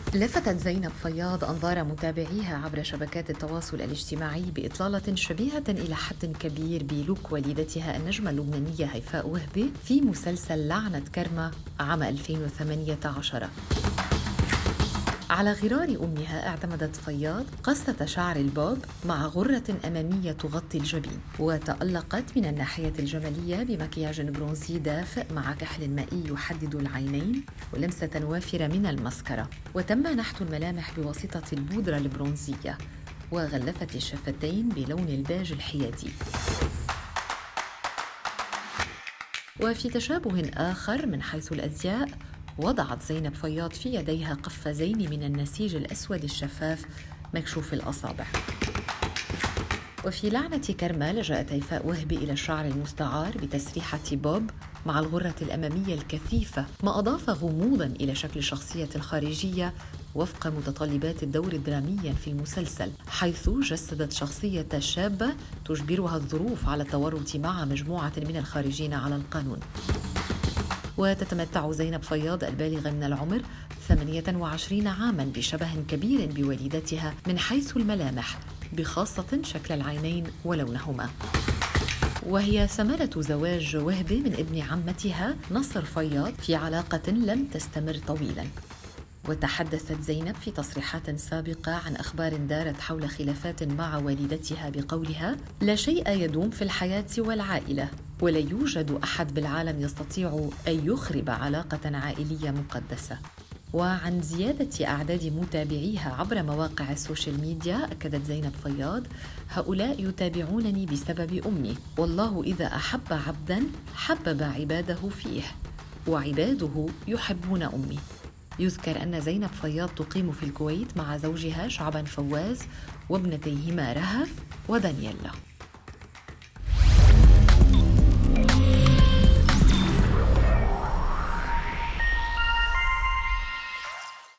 لفتت زينب فياض أنظار متابعيها عبر شبكات التواصل الاجتماعي بإطلالة شبيهة إلى حد كبير بلوك والدتها النجمة اللبنانية هيفاء وهبي في مسلسل لعنة كرمة عام 2018. على غرار أمها اعتمدت فياض قصة شعر البوب مع غرة أمامية تغطي الجبين، وتألقت من الناحية الجمالية بمكياج برونزي دافئ مع كحل مائي يحدد العينين ولمسة وافرة من المسكرة، وتم نحت الملامح بواسطة البودرة البرونزية، وغلفت الشفتين بلون الباج الحيادي. وفي تشابه آخر من حيث الأزياء، وضعت زينب فياض في يديها قفازين من النسيج الأسود الشفاف مكشوف الأصابع. وفي لعنة كرمة لجأت هيفاء وهبي إلى الشعر المستعار بتسريحة بوب مع الغرة الأمامية الكثيفة، ما أضاف غموضاً إلى شكل الشخصية الخارجية وفق متطلبات الدور الدرامي في المسلسل، حيث جسدت شخصية شابة تجبرها الظروف على التورط مع مجموعة من الخارجين على القانون. وتتمتع زينب فياض البالغة من العمر 28 عاماً بشبه كبير بوالدتها من حيث الملامح، بخاصة شكل العينين ولونهما. وهي ثمرة زواج وهبي من ابن عمتها نصر فياض في علاقة لم تستمر طويلاً. وتحدثت زينب في تصريحات سابقة عن أخبار دارت حول خلافات مع والدتها بقولها: لا شيء يدوم في الحياة والعائلة، ولا يوجد أحد بالعالم يستطيع أن يخرب علاقة عائلية مقدسة. وعن زيادة أعداد متابعيها عبر مواقع السوشيال ميديا أكدت زينب فياض: هؤلاء يتابعونني بسبب أمي، والله إذا أحب عبداً حبب عباده فيه، وعباده يحبون أمي. يذكر أن زينب فياض تقيم في الكويت مع زوجها شعبان فواز وابنتيهما رهف ودانييلا.